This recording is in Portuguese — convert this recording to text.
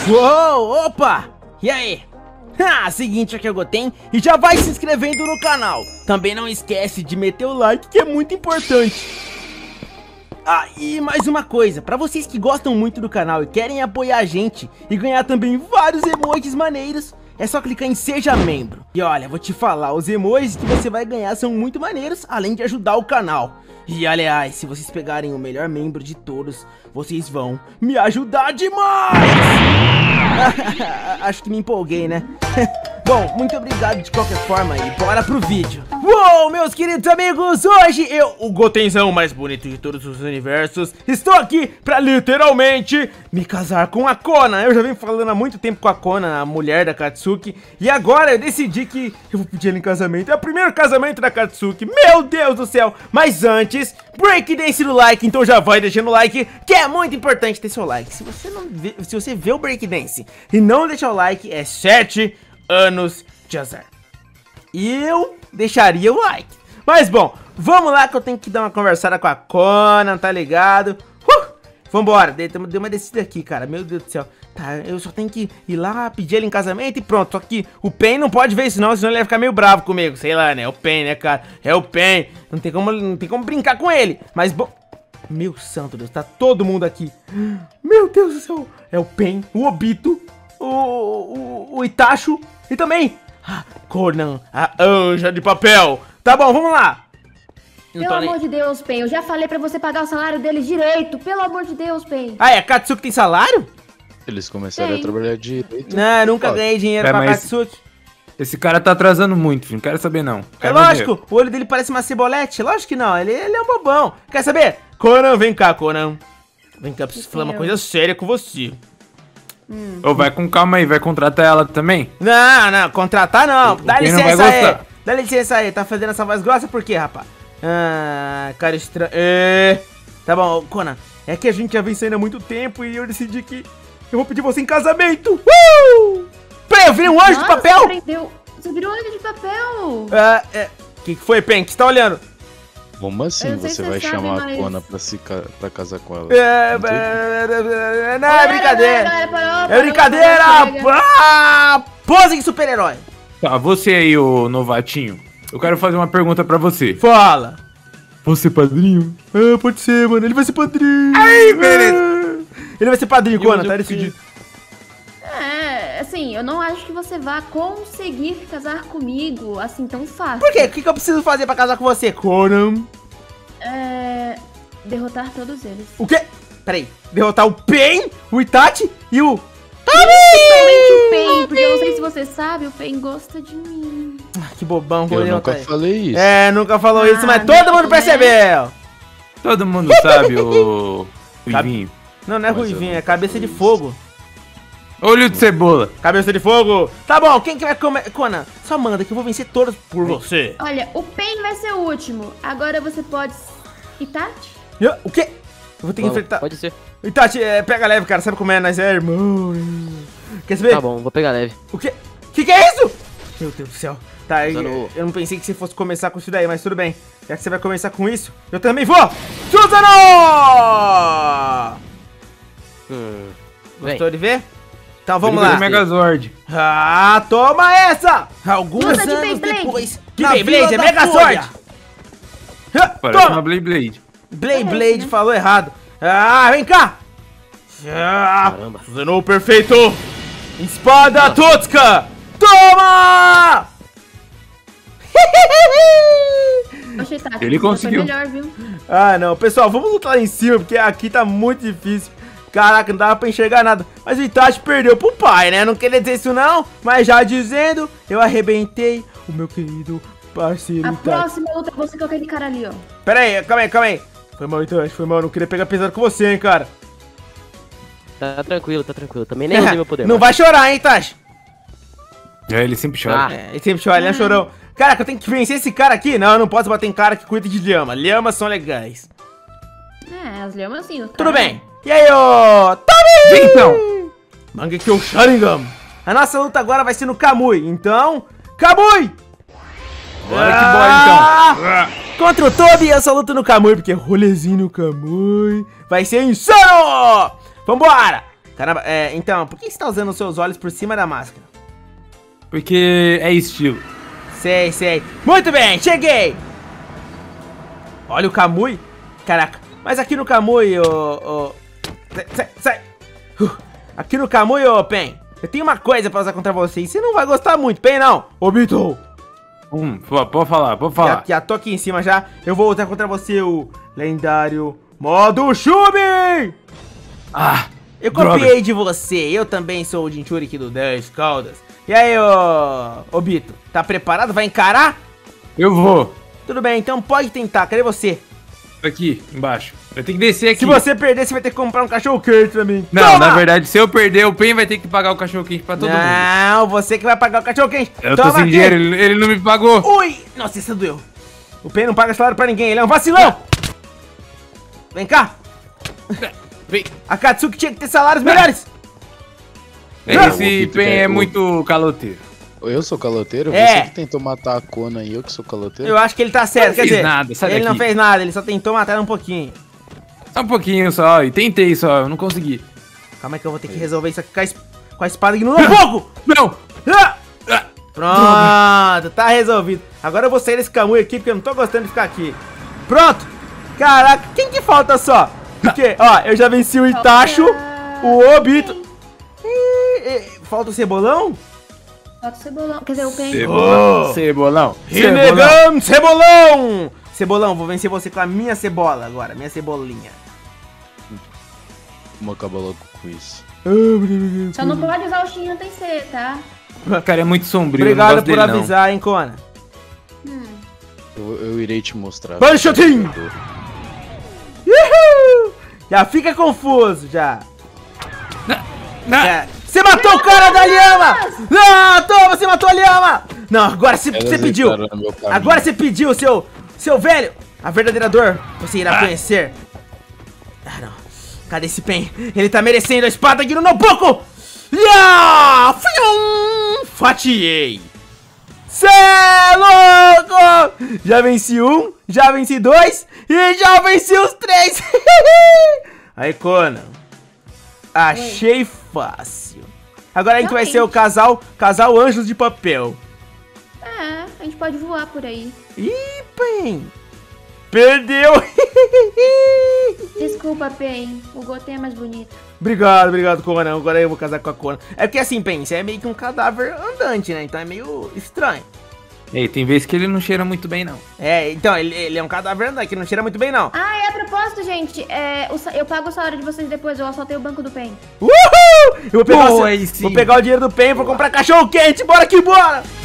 Uou, opa! E aí? Seguinte, aqui é o Goten e já vai se inscrevendo no canal. Também não esquece de meter o like, que é muito importante. E mais uma coisa, pra vocês que gostam muito do canal e querem apoiar a gente e ganhar também vários emojis maneiros, é só clicar em Seja Membro. E olha, vou te falar, os emojis que você vai ganhar são muito maneiros, além de ajudar o canal. E aliás, se vocês pegarem o melhor membro de todos, vocês vão me ajudar demais! Acho que me empolguei, né? Bom, muito obrigado de qualquer forma e bora pro vídeo. Uou, meus queridos amigos, hoje eu, o Gotenzão mais bonito de todos os universos, estou aqui pra literalmente me casar com a Kona. Eu já venho falando há muito tempo com a Kona, a mulher da Katsuki, e agora eu decidi que eu vou pedir ela em casamento. É o primeiro casamento da Katsuki, meu Deus do céu. Mas antes, breakdance no like, então já vai deixando o like, que é muito importante ter seu like. Se você vê o breakdance e não deixar o like, é 7 anos de azar. Eu deixaria o like. Mas bom, vamos lá que eu tenho que dar uma conversada com a Kona, tá ligado? Vambora, deu uma descida aqui, cara, meu Deus do céu. Tá, eu só tenho que ir lá, pedir ele em casamento e pronto. Só que o Pen não pode ver isso não, senão ele vai ficar meio bravo comigo. Sei lá, né, o Pen, né, cara. É o Pen, não tem como brincar com ele. Mas bom, meu santo Deus, tá todo mundo aqui. Meu Deus do céu, é o Pen, o Obito, o Itachi e também Conan, a anja de papel. Tá bom, vamos lá. Pelo amor de Deus, Pen, eu já falei pra você pagar o salário dele direito. Pelo amor de Deus, Pen. A Katsuki tem salário? Eles começaram a trabalhar direito. Não, nunca ganhei dinheiro com a Katsuki. Esse cara tá atrasando muito, filho. Não quero saber, não. É lógico, o olho dele parece uma cebolete. Lógico que não, ele é um bobão. Quer saber? Conan, vem cá, Conan. Vem cá, preciso falar uma coisa séria com você. Ô, vai com calma aí, vai contratar ela também? Não, contratar não. Dá licença aí. Dá licença aí, tá fazendo essa voz grossa por quê, rapaz? Cara estranho. Tá bom, Conan, é que a gente já vem saindo há muito tempo e eu decidi que eu vou pedir você em casamento. Peraí, eu virei um anjo de papel? Você virou um anjo de papel? Que foi, Pen? Que você tá olhando? Como assim você vai chamar a Kona pra casar com ela? Não, é brincadeira. É brincadeira. Pose de super-herói. Tá, você aí, ô novatinho. Eu quero fazer uma pergunta pra você. Fala. Você padrinho? Pode ser, mano. Ele vai ser padrinho. Aí, beleza. Ele vai ser padrinho, Kona, tá decidido. Assim, eu não acho que você vá conseguir casar comigo assim tão fácil. Por quê? O que eu preciso fazer pra casar com você, Conan? Derrotar todos eles. O quê? Peraí, derrotar o Pen, o Itachi e o... Principalmente o Pen, porque eu não sei se você sabe, o Pen gosta de mim. Que bobão, eu nunca falei isso. Nunca falou isso, mas todo mundo percebeu. Todo mundo sabe, o Ruivinho. Não é Ruivinho, é cabeça de fogo. Olho de cebola. Cabeça de fogo. Tá bom, quem que vai comer? Conan, só manda que eu vou vencer todos por você. Olha, o Pen vai ser o último. Agora você pode... Itachi? O quê? Eu vou ter que enfrentar... Pode ser. Itachi, pega leve, cara. Sabe como é? Nós é irmão. Quer saber? Tá bom, vou pegar leve. O quê? Que é isso? Meu Deus do céu. Tá, eu não pensei que você fosse começar com isso daí, mas tudo bem. Já que você vai começar com isso, eu também vou. Suzano! Gostou de ver? Então vamos lá. Megazord. Toma essa! Alguns anos depois. Que Beyblade? É Megazord! Parece uma Beyblade. Beyblade falou errado. Vem cá! Caramba. Suzano perfeito! Espada Totsuka! Toma! Achei tático. Ele conseguiu. Melhor, viu? Não. Pessoal, vamos lutar lá em cima, porque aqui tá muito difícil. Caraca, não dava pra enxergar nada. Mas o Itachi perdeu pro pai, né? Não queria dizer isso não, mas já dizendo, eu arrebentei o meu querido parceiro Itachi. A próxima luta é você com aquele cara ali, ó. Pera aí, calma aí. Foi mal, Itachi, foi mal. Não queria pegar pesado com você, hein, cara. Tá tranquilo. Também nem usei meu poder. Não vai chorar, hein, Itachi? Ele sempre chora. Ele sempre chora, ele é chorão. Caraca, eu tenho que vencer esse cara aqui? Não, eu não posso bater em cara que cuida de lhama. Lhamas são legais. As lhamas sim. Tudo bem. E aí, ô... Vem então. Mangekyo Sharingan. A nossa luta agora vai ser no Kamui. Então, Kamui! Bora que bora, então. Contra o Tobi, eu só luto no Kamui, porque rolezinho no Kamui vai ser insano! Vambora! Caramba, então, por que você tá usando os seus olhos por cima da máscara? Porque é estilo. Sei. Muito bem, cheguei! Olha o Kamui. Caraca, mas aqui no Kamui, sai. Aqui no Kamui, Pen, eu tenho uma coisa pra usar contra você e você não vai gostar muito, Pen, não. Ô, Bito. Pode falar. Já tô aqui em cima já. Eu vou usar contra você o lendário modo Shumi! Eu copiei de você. Eu também sou o Jinchuriki do 10 Caldas. E aí, ô Bito, tá preparado? Vai encarar? Eu vou. Tudo bem, então pode tentar. Cadê você? Aqui, embaixo. Eu tenho que descer aqui. Se você perder, você vai ter que comprar um cachorro quente pra mim. Não, Toma! Na verdade, se eu perder, o Pen vai ter que pagar o cachorro quente pra todo mundo. Não, você que vai pagar o cachorro quente. Eu tô sem dinheiro, ele não me pagou. Ui, nossa, isso doeu. O Pen não paga salário pra ninguém, ele é um vacilão. Vem cá. Vem. A Katsuki tinha que ter salários melhores. Esse Pen é muito caloteiro. Eu sou caloteiro? Você que tentou matar a Kona e eu que sou caloteiro? Eu acho que ele tá certo, quer dizer, nada, ele não fez nada, ele só tentou matar um pouquinho. Só um pouquinho só, e tentei só, eu não consegui. Calma aí que eu vou ter que resolver isso aqui com a espada que não é fogo! Não! Pronto, tá resolvido. Agora eu vou sair desse Kamui aqui, porque eu não tô gostando de ficar aqui. Pronto! Caraca, quem que falta só? Porque, ó, eu já venci o Itacho, o Obito. Falta o Cebolão? Falta o Cebolão, quer dizer, o Pen. Cebolão. Renegam Cebolão! Cebolão, vou vencer você com a minha cebola agora, minha cebolinha. Vamos acabar logo com isso. Só não pode usar o Shin TC, tá? O cara é muito sombrio. Obrigado por avisar, hein, Kona. Eu irei te mostrar. Panchotin! Já fica confuso, já. Você matou o cara da Lhama! Não, toma, você matou a Lhama! Não, agora você pediu. Agora você pediu, seu velho. A verdadeira dor você irá conhecer. Ah, não. Cadê esse Pen? Ele tá merecendo a espada aqui no Nopoko! Fatiei! Cê é louco! Já venci um, já venci dois e já venci os três! Aí, Conan. Achei fácil. Agora a gente vai ser o casal Anjos de Papel. A gente pode voar por aí. Ih, Pen! Perdeu! Desculpa, Pen. O Goten é mais bonito. Obrigado, Conan. Agora eu vou casar com a Conan. É porque assim, Pen, você é meio que um cadáver andante, né? Então é meio estranho. Ei, tem vezes que ele não cheira muito bem, não. Então, ele é um cadáver andante, que não cheira muito bem, não. A propósito, gente, eu pago o salário de vocês depois, eu assaltei o banco do Pen. Uhul! Eu vou pegar o dinheiro do Pen, vou comprar cachorro quente, bora que bora!